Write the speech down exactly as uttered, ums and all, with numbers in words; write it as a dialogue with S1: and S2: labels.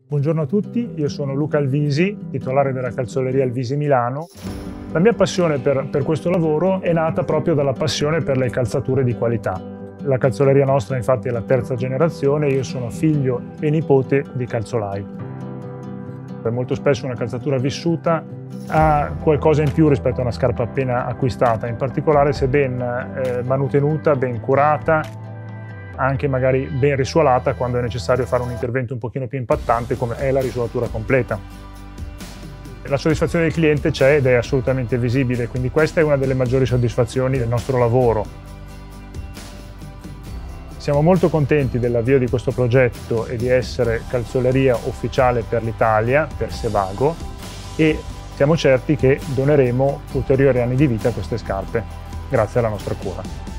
S1: Buongiorno a tutti, io sono Luca Alvisi, titolare della calzoleria Alvisi Milano. La mia passione per, per questo lavoro è nata proprio dalla passione per le calzature di qualità. La calzoleria nostra infatti è la terza generazione e io sono figlio e nipote di calzolai. Molto spesso una calzatura vissuta ha qualcosa in più rispetto a una scarpa appena acquistata, in particolare se ben eh, manutenuta, ben curata, anche magari ben risuolata quando è necessario fare un intervento un pochino più impattante come è la risolatura completa. La soddisfazione del cliente c'è ed è assolutamente visibile, quindi questa è una delle maggiori soddisfazioni del nostro lavoro. Siamo molto contenti dell'avvio di questo progetto e di essere calzoleria ufficiale per l'Italia, per Sevago, e siamo certi che doneremo ulteriori anni di vita a queste scarpe, grazie alla nostra cura.